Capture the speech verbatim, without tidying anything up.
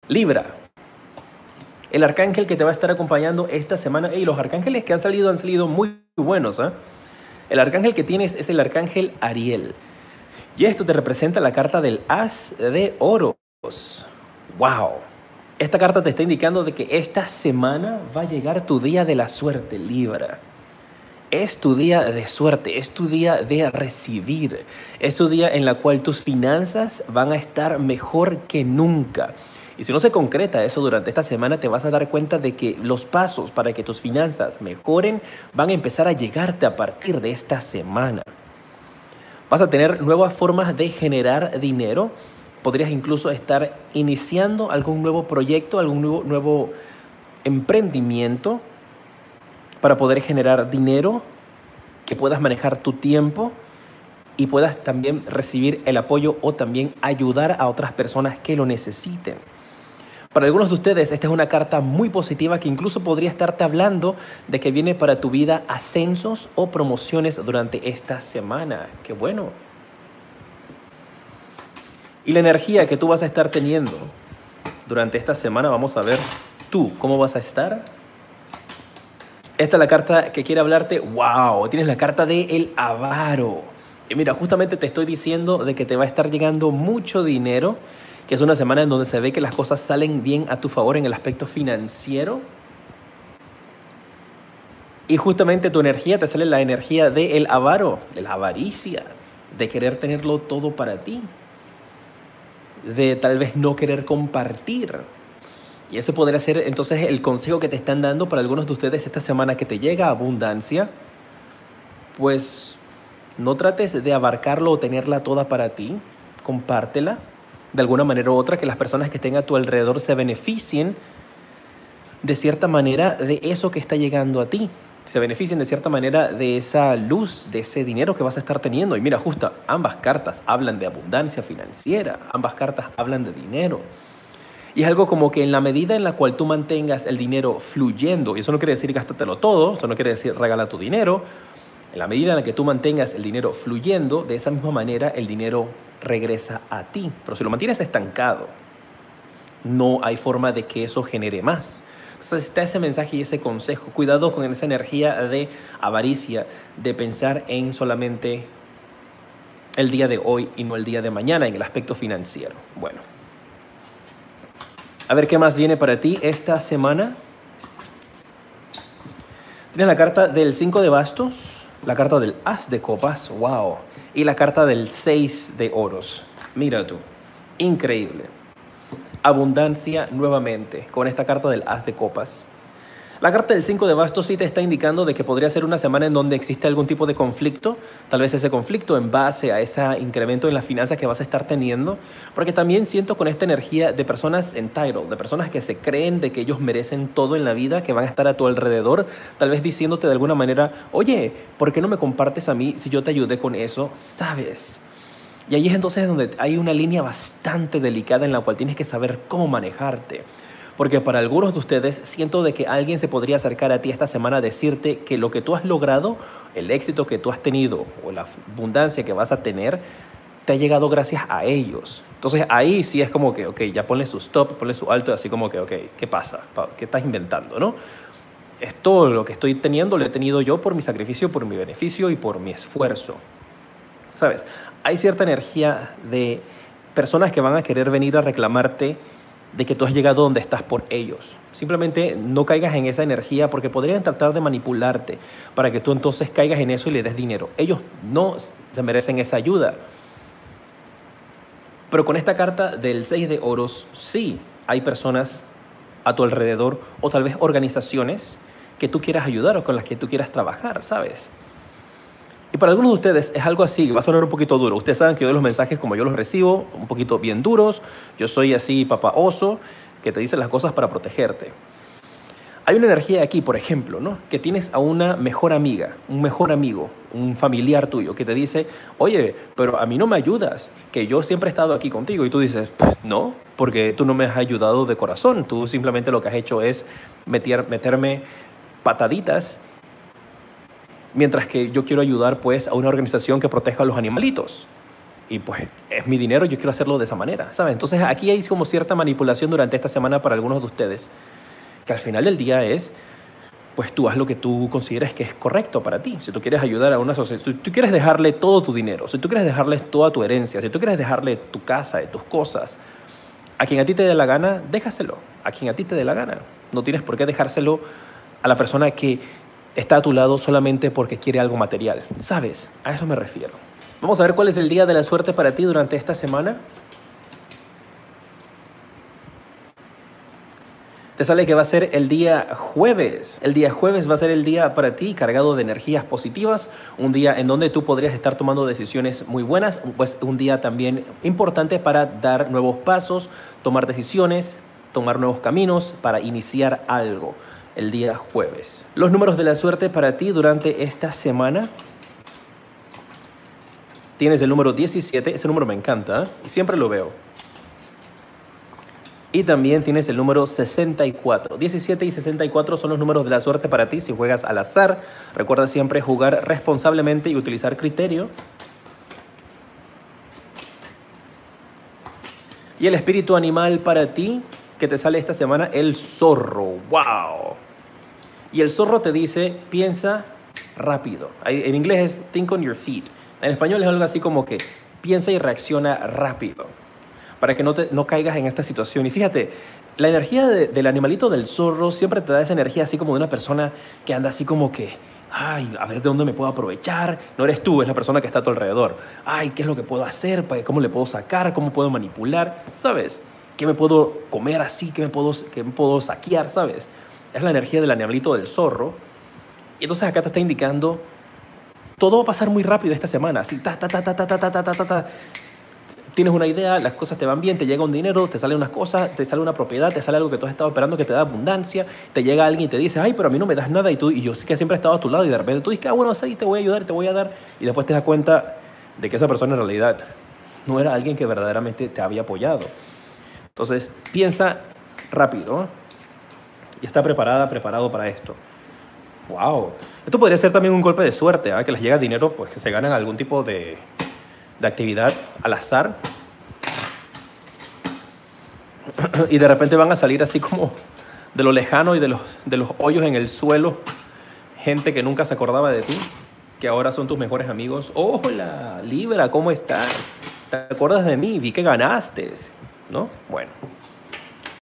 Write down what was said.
Libra, el arcángel que te va a estar acompañando esta semana, y los arcángeles que han salido han salido muy buenos, ¿eh? El arcángel que tienes es el arcángel Ariel. Y esto te representa la carta del As de Oros. ¡Wow! Esta carta te está indicando de que esta semana va a llegar tu día de la suerte, Libra. Es tu día de suerte, es tu día de recibir. Es tu día en la cual tus finanzas van a estar mejor que nunca. Y si no se concreta eso durante esta semana, te vas a dar cuenta de que los pasos para que tus finanzas mejoren van a empezar a llegarte a partir de esta semana. Vas a tener nuevas formas de generar dinero. Podrías incluso estar iniciando algún nuevo proyecto, algún nuevo, nuevo emprendimiento para poder generar dinero, que puedas manejar tu tiempo y puedas también recibir el apoyo o también ayudar a otras personas que lo necesiten. Para algunos de ustedes, esta es una carta muy positiva que incluso podría estarte hablando de que viene para tu vida ascensos o promociones durante esta semana. ¡Qué bueno! Y la energía que tú vas a estar teniendo durante esta semana, vamos a ver tú cómo vas a estar. Esta es la carta que quiere hablarte. ¡Wow! Tienes la carta de el avaro. Y mira, justamente te estoy diciendo de que te va a estar llegando mucho dinero, que es una semana en donde se ve que las cosas salen bien a tu favor en el aspecto financiero. Y justamente tu energía te sale la energía del avaro, de la avaricia, de querer tenerlo todo para ti, de tal vez no querer compartir. Y ese podría ser entonces el consejo que te están dando para algunos de ustedes esta semana, que te llega abundancia. Pues no trates de abarcarlo o tenerla toda para ti, compártela de alguna manera u otra, que las personas que estén a tu alrededor se beneficien de cierta manera de eso que está llegando a ti. Se beneficien de cierta manera de esa luz, de ese dinero que vas a estar teniendo. Y mira, justo ambas cartas hablan de abundancia financiera, ambas cartas hablan de dinero. Y es algo como que en la medida en la cual tú mantengas el dinero fluyendo, y eso no quiere decir gástatelo todo, eso no quiere decir regala tu dinero, en la medida en la que tú mantengas el dinero fluyendo, de esa misma manera el dinero regresa a ti. Pero si lo mantienes estancado, no hay forma de que eso genere más. Entonces está ese mensaje y ese consejo. Cuidado con esa energía de avaricia, de pensar en solamente el día de hoy y no el día de mañana en el aspecto financiero. Bueno, a ver qué más viene para ti esta semana. Tienes la carta del cinco de bastos, la carta del as de copas, wow, y la carta del seis de oros. Mira tú, increíble. Abundancia nuevamente con esta carta del as de copas. La carta del cinco de bastos sí te está indicando de que podría ser una semana en donde existe algún tipo de conflicto, tal vez ese conflicto en base a ese incremento en las finanzas que vas a estar teniendo, porque también siento con esta energía de personas entitled, de personas que se creen de que ellos merecen todo en la vida, que van a estar a tu alrededor, tal vez diciéndote de alguna manera, oye, ¿por qué no me compartes a mí si yo te ayudé con eso? ¿Sabes? Y ahí es entonces donde hay una línea bastante delicada en la cual tienes que saber cómo manejarte. Porque para algunos de ustedes siento de que alguien se podría acercar a ti esta semana a decirte que lo que tú has logrado, el éxito que tú has tenido o la abundancia que vas a tener, te ha llegado gracias a ellos. Entonces ahí sí es como que, ok, ya ponle su stop, ponle su alto, así como que, ok, ¿qué pasa? ¿Qué estás inventando, no? Esto, lo que estoy teniendo, lo he tenido yo por mi sacrificio, por mi beneficio y por mi esfuerzo. ¿Sabes? Hay cierta energía de personas que van a querer venir a reclamarte de que tú has llegado donde estás por ellos. Simplemente no caigas en esa energía, porque podrían tratar de manipularte para que tú entonces caigas en eso y le des dinero. Ellos no se merecen esa ayuda. Pero con esta carta del seis de oros, sí hay personas a tu alrededor o tal vez organizaciones que tú quieras ayudar o con las que tú quieras trabajar, ¿sabes? Y para algunos de ustedes es algo así, va a sonar un poquito duro. Ustedes saben que yo los mensajes como yo los recibo, un poquito bien duros. Yo soy así papá oso, que te dice las cosas para protegerte. Hay una energía aquí, por ejemplo, ¿no? Que tienes a una mejor amiga, un mejor amigo, un familiar tuyo, que te dice, oye, pero a mí no me ayudas, que yo siempre he estado aquí contigo. Y tú dices, pues no, porque tú no me has ayudado de corazón. Tú simplemente lo que has hecho es meter, meterme pataditas, mientras que yo quiero ayudar pues a una organización que proteja a los animalitos. y pues es mi dinero, yo quiero hacerlo de esa manera, ¿sabes? Entonces aquí hay como cierta manipulación durante esta semana para algunos de ustedes, que al final del día es, pues tú haz lo que tú consideres que es correcto para ti. Si tú quieres ayudar a una sociedad, si tú quieres dejarle todo tu dinero, si tú quieres dejarle toda tu herencia, si tú quieres dejarle tu casa y tus cosas, a quien a ti te dé la gana, déjaselo. A quien a ti te dé la gana. No tienes por qué dejárselo a la persona que está a tu lado solamente porque quiere algo material. ¿Sabes? A eso me refiero. Vamos a ver cuál es el día de la suerte para ti durante esta semana. Te sale que va a ser el día jueves. El día jueves va a ser el día para ti cargado de energías positivas. Un día en donde tú podrías estar tomando decisiones muy buenas. Pues un día también importante para dar nuevos pasos, tomar decisiones, tomar nuevos caminos para iniciar algo. El día jueves. Los números de la suerte para ti durante esta semana. Tienes el número diecisiete. Ese número me encanta, ¿eh? Y siempre lo veo. Y también tienes el número sesenta y cuatro. diecisiete y sesenta y cuatro son los números de la suerte para ti si juegas al azar. Recuerda siempre jugar responsablemente y utilizar criterio. Y el espíritu animal para ti que te sale esta semana, el zorro. ¡Wow! Y el zorro te dice, piensa rápido. En inglés es think on your feet. En español es algo así como que piensa y reacciona rápido, para que no, te, no caigas en esta situación. Y fíjate, la energía de, del animalito del zorro siempre te da esa energía así como de una persona que anda así como que, ay, a ver de dónde me puedo aprovechar. No eres tú, es la persona que está a tu alrededor. Ay, ¿qué es lo que puedo hacer? ¿Cómo le puedo sacar? ¿Cómo puedo manipular? ¿Sabes? ¿Qué me puedo comer así? ¿Qué me puedo, qué me puedo saquear? ¿Sabes? Es la energía del animalito del zorro. Y entonces acá te está indicando, todo va a pasar muy rápido esta semana. Así, ta, ta, ta, ta, ta, ta, ta, ta, ta, ta. Tienes una idea, las cosas te van bien, te llega un dinero, te salen unas cosas, te sale una propiedad, te sale algo que tú has estado esperando que te da abundancia, te llega alguien y te dice, ay, pero a mí no me das nada, y tú y yo sí que siempre he estado a tu lado, y de repente tú dices, ah, bueno, sí, te voy a ayudar, te voy a dar, y después te das cuenta de que esa persona en realidad no era alguien que verdaderamente te había apoyado. Entonces, piensa rápido, ¿eh? Y está preparada, preparado para esto. ¡Wow! Esto podría ser también un golpe de suerte, ¿eh? Que les llega dinero, pues que se ganan algún tipo de... de actividad al azar y de repente van a salir así como de lo lejano y de los, de los hoyos en el suelo, gente que nunca se acordaba de ti, que ahora son tus mejores amigos. Hola, Libra, ¿cómo estás? ¿Te acuerdas de mí? Vi que ganaste, ¿no? Bueno.